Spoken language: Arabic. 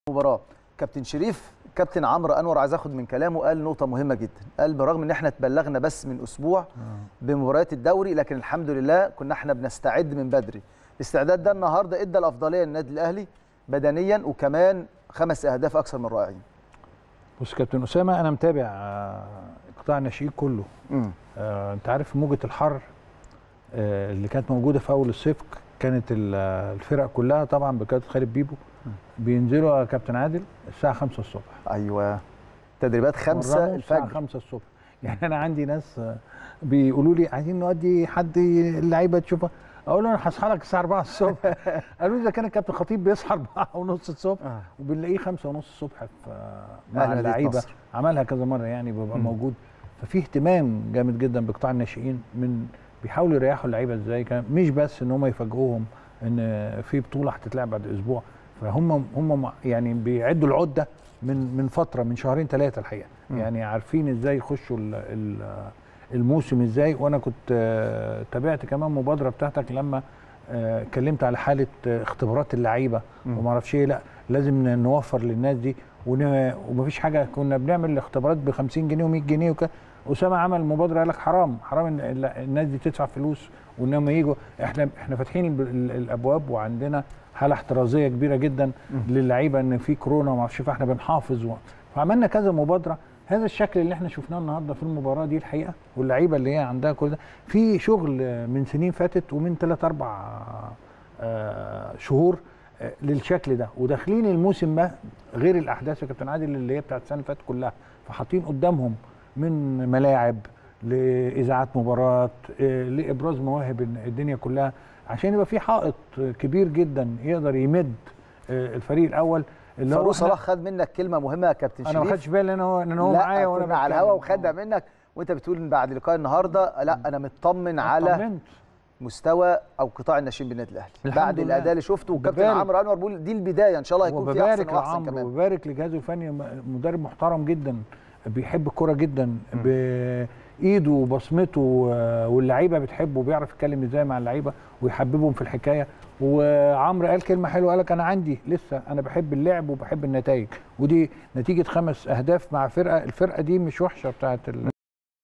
المباراه كابتن شريف، كابتن عمرو انور عايز اخد من كلامه، قال نقطه مهمه جدا. قال بالرغم ان احنا اتبلغنا بس من اسبوع بمباريات الدوري، لكن الحمد لله كنا احنا بنستعد من بدري. الاستعداد ده النهارده ادى الافضليه للنادي الاهلي بدنيا، وكمان 5 اهداف اكثر من رائعين. بص كابتن اسامه، انا متابع قطاع الناشئين كله. انت عارف موجه الحر اللي كانت موجوده في اول الصيف، كانت الفرق كلها طبعا بقياده خالد بيبو بينزلوا يا كابتن عادل الساعه 5 الصبح. ايوه، تدريبات 5 الفجر، الساعه 5 الصبح. يعني انا عندي ناس بيقولوا لي عايزين نودي حد اللعيبه تشوفها، اقول له انا هصحى لك الساعه 4 الصبح. قالوا لي اذا كان الكابتن خطيب بيصحى 4:30 الصبح وبنلاقيه 5:30 الصبح مع اللعيبه. عملها كذا مره يعني، بيبقى موجود. ففي اهتمام جامد جدا بقطاع الناشئين، من بيحاولوا يريحوا اللعيبه ازاي، كان مش بس ان هم يفاجئوهم ان في بطوله هتتلعب بعد اسبوع. فهم يعني بيعدوا العده من فتره، من شهرين 3 الحقيقه. يعني عارفين ازاي يخشوا الموسم ازاي. وانا كنت تابعت كمان مبادره بتاعتك لما اتكلمت على حاله اختبارات اللعيبه وما اعرفش ايه. لا، لازم نوفر للناس دي، ومفيش حاجه. كنا بنعمل الاختبارات ب 50 جنيه و100 جنيه وكده. اسامه عمل مبادره قال لك حرام ان الناس دي تدفع فلوس، وانما يجوا. احنا فاتحين الابواب، وعندنا حاله احترازيه كبيره جدا للعيبه ان في كورونا وما اعرفش، فاحنا بنحافظ فعملنا كذا مبادره. هذا الشكل اللي احنا شفناه النهارده في المباراه دي الحقيقه، واللعيبه اللي هي عندها كل ده في شغل من سنين فاتت، ومن 3-4 شهور للشكل ده، وداخلين الموسم ده غير الاحداث يا كابتن عادل اللي هي بتاعت السنه اللي فاتت كلها. فحاطين قدامهم من ملاعب لاذاعات مباراه لابراز مواهب الدنيا كلها، عشان يبقى في حائط كبير جدا يقدر يمد الفريق الاول. اللي فاروق صلاح خد منك كلمه مهمه يا كابتن شريف. انا ما خدتش بالي ان هو معايا وانا كنا على الهوا وخدها منك، وانت بتقول ان بعد لقاء النهارده لا انا مطمن على مستوى او قطاع الناشئين بالنادي الاهلي بعد الاداء اللي شفته. وكابتن عمرو انور بيقول دي البدايه، ان شاء الله هيكون في احسن واحسن كمان. وبارك لجهازه الفني، مدرب محترم جدا، بيحب الكوره جدا، بايده وبصمته، واللعيبه بتحبه، وبيعرف يتكلم ازاي مع اللعيبه ويحببهم في الحكايه. وعمرو قال كلمه حلوه، قال لك انا عندي لسه، انا بحب اللعب وبحب النتائج، ودي نتيجه 5 أهداف مع الفرقه دي مش وحشه بتاعت